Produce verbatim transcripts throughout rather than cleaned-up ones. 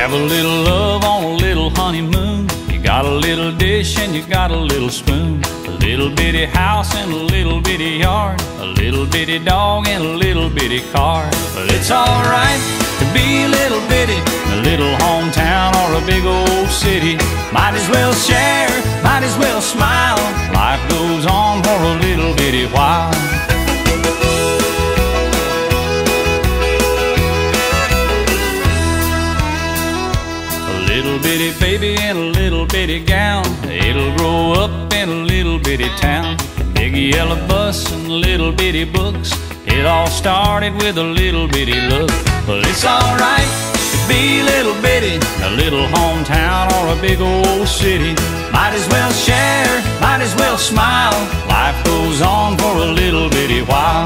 Have a little love on a little honeymoon. You got a little dish and you got a little spoon. A little bitty house and a little bitty yard. A little bitty dog and a little bitty car. Well, it's alright to be a little bitty in a little hometown or a big old city. Might as well share, might as well smile. Life goes on for a little bitty while. Little bitty baby in a little bitty gown. It'll grow up in a little bitty town. Big yellow bus and little bitty books. It all started with a little bitty look. Well, it's alright to be a little bitty in a little hometown or a big old city. Might as well share, might as well smile. Life goes on for a little bitty while.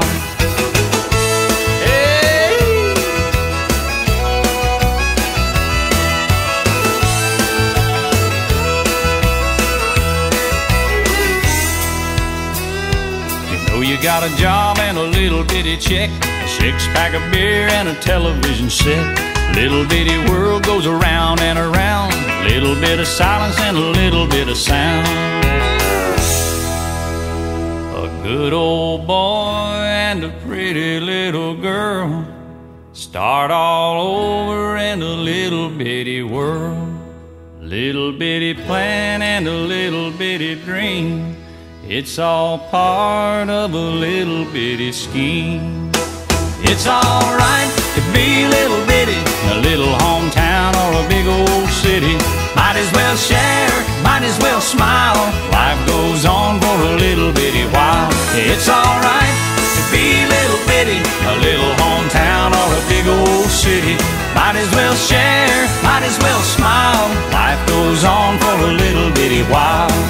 You got a job and a little bitty check, a six-pack of beer and a television set. Little bitty world goes around and around. Little bit of silence and a little bit of sound. A good old boy and a pretty little girl start all over in a little bitty world. Little bitty plan and a little bitty dream. It's all part of a little bitty scheme. It's alright to be a little bitty in a little hometown or a big old city. Might as well share, might as well smile. Life goes on for a little bitty while. It's alright to be a little bitty in a little hometown or a big old city. Might as well share, might as well smile. Life goes on for a little bitty while.